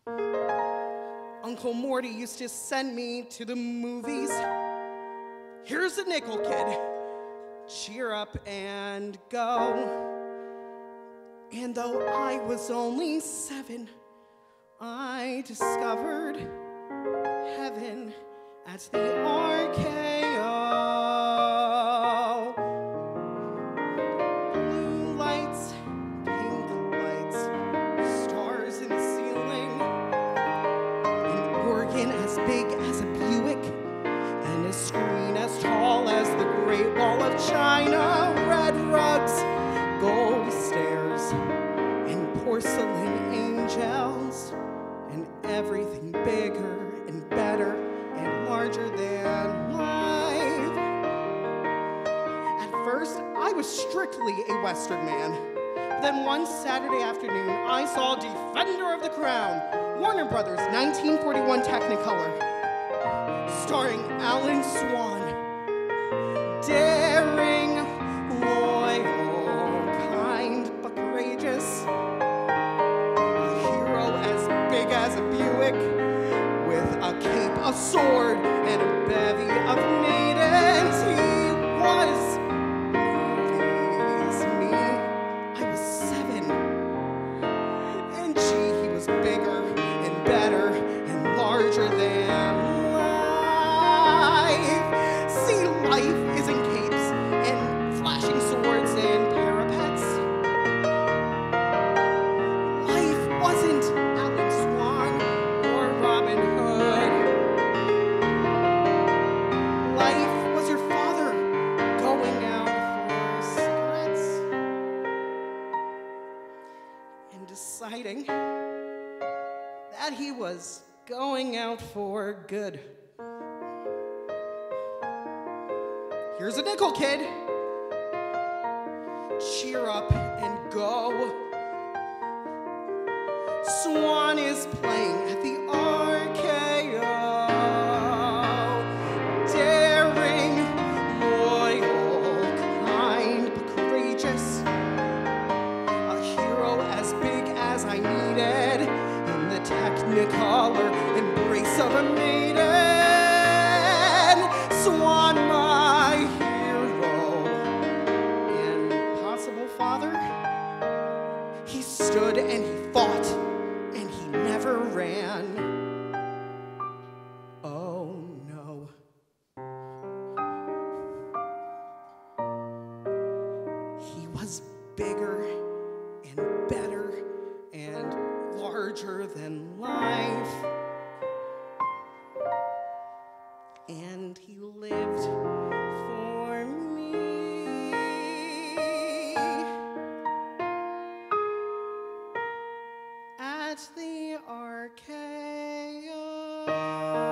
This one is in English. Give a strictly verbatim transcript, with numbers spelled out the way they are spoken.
Uncle Morty used to send me to the movies. Here's a nickel, kid. Cheer up and go. And though I was only seven, I discovered heaven at the R K O. Blue lights, pink lights, stars in the ceiling, an organ as big as a Buick, and a screen as tall as the Great Wall of China, red rugs, gold stairs, and porcelain angels, and everything bigger and better and larger than life. At first, I was strictly a Western man. But then one Saturday afternoon, I saw Defender of the Crown, Warner Brothers, nineteen forty-one Technicolor, starring Alan Swan. Daring, loyal, kind, but courageous. A hero as big as a Buick, with a cape, a sword, and a bevy of maidens. He was movies. Me, I was seven. And gee, he was bigger and better and larger than life. See, life isn't capes and flashing swords and parapets. Life wasn't Alan Swan or Robin Hood. Life was your father going out for cigarettes and deciding that he was going out for good. Here's a nickel, kid. Cheer up and go. Swan is playing at the R K O. Daring, loyal, kind, but courageous. A hero as big as I needed in the Technicolor embrace of a maiden. Swan, my hero and possible father. He stood and he fought and he never ran. Oh no. He was bigger and better and larger than life. And he lived for me. At the R K O.